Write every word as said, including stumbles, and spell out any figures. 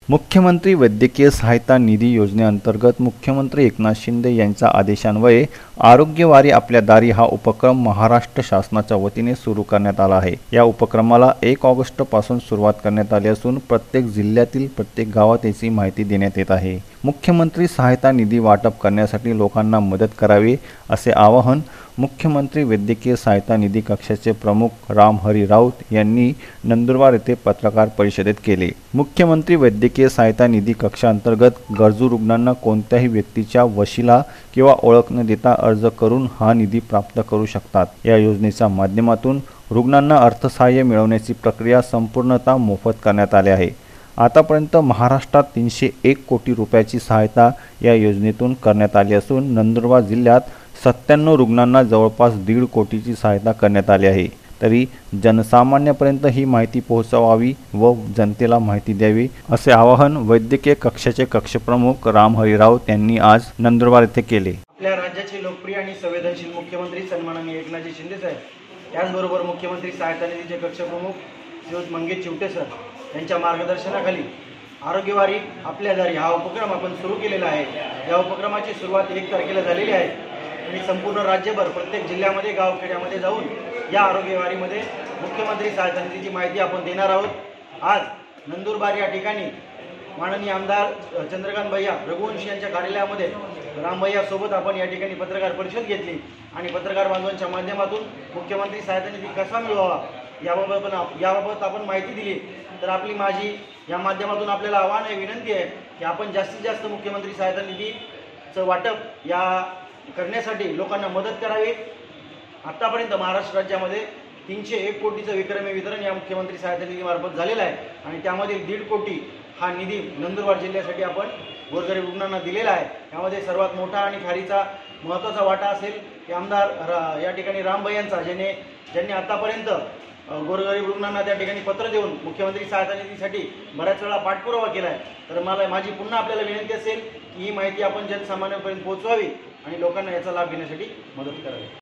मुख्यमंत्री वैद्यकीय सहायता निधी योजनेअंतर्गत मुख्यमंत्री एकनाथ शिंदे यांच्या आदेशान्वये आरोग्य वारी आपल्या दारी हा उपक्रम महाराष्ट्र शासनाच्या वतीने सुरू करण्यात आला आहे। या उपक्रमाला एक ऑगस्ट पासून सुरुवात करण्यात आली असून प्रत्येक जिल्ह्यातील प्रत्येक गावात याची माहिती देण्यात येत आहे। मुख्यमंत्री सहायता निधी वाटप करण्यासाठी लोकांना मदत करावी असे आवाहन मुख्यमंत्री वैद्यकीय सहायता निधी कक्षाचे प्रमुख राम हरी राऊत यांनी नंदुरबार येथे पत्रकार परिषदेत केले। मुख्यमंत्री वैद्यकीय सहायता निधी कक्षांतर्गत गरजू रुग्णांना कोणत्याही व्यक्तीच्या वशिला किंवा ओळख न देता अर्ज करून हा निधी प्राप्त करू शकतात। या योजनेच्या माध्यमातून रुग्णांना अर्थसहाय्य मिळवण्याची प्रक्रिया संपूर्णतः मोफत करण्यात आली आहे। आतापर्यंत महाराष्ट्रात तीनशे एक कोटी रुपयाची सहायता या योजनेतून करण्यात आली असून नंदुरबार जिल्ह्यात सत्त्याण्णव रुग्णांना जवळपास दीड कोटीची सहायता करण्यात आली आहे। तरी जनसामान्यापर्यंत ही माहिती पोहोचवावी व जनतेला माहिती द्यावी असे आवाहन वैद्यकीय कक्षाचे कक्षप्रमुख राम हरी राऊत यांनी आज नंदुरबार येथे केले। आपल्या राज्याचे लोकप्रिय आणि संवेदनशील मुख्यमंत्री सन्माननीय एकनाथ शिंदे साहेब, त्याचबरोबर मुख्यमंत्री सहायता निधीचे कक्षप्रमुख श्रीयुत मंगेश चिवटे सर यांच्या मार्गदर्शनाखाली आरोग्यवारी आपल्या दारी हा उपक्रम आपण सुरू केलेला आहे। या उपक्रमाची सुरुवात एक तारखेला झालेली आहे आणि संपूर्ण राज्यभर प्रत्येक जिल्ह्यामध्ये गावखेड्यामध्ये जाऊन या आरोग्यवारीमध्ये मुख्यमंत्री सहायता निधीची माहिती आपण देणार आहोत। आज नंदुरबार या ठिकाणी माननीय आमदार चंद्रकांत भैया रघुवंशी यांच्या कार्यालयामध्ये राम भैया सोबत आपण या ठिकाणी पत्रकार परिषद घेतली आणि पत्रकार बांधवांच्या माध्यमातून मुख्यमंत्री सहायता निधी कसा मिळवावा याबाबत पण याबाबत आपण माहिती दिली। तर आपली माझी या माध्यमातून आपल्याला आव्हान आहे, विनंती आहे की आपण जास्तीत जास्त मुख्यमंत्री सहायता निधीचं वाटप या करण्यासाठी लोकांना मदत करावी। आतापर्यंत महाराष्ट्र राज्यामध्ये तीनशे एक कोटीचं विक्रमी वितरण या मुख्यमंत्री सहायता निधीमार्फत झालेलं आहे आणि त्यामध्ये दीड कोटी हा निधी नंदुरबार जिल्ह्यासाठी आपण गोरगरीब रुग्णांना दिलेला आहे। यामध्ये सर्वात मोठा आणि खारीचा महत्त्वाचा वाटा असेल की आमदार या ठिकाणी रामभैयांचा, ज्याने ज्यांनी आतापर्यंत गोरगरीब रुग्णांना त्या ठिकाणी पत्र देऊन मुख्यमंत्री सहायता निधीसाठी बऱ्याच वेळा पाठपुरावा केला आहे। तर मला माझी पुन्हा आपल्याला विनंती असेल की ही माहिती आपण जनसामान्यांपर्यंत पोहोचवावी आणि लोकांना याचा लाभ घेण्यासाठी मदत करावी।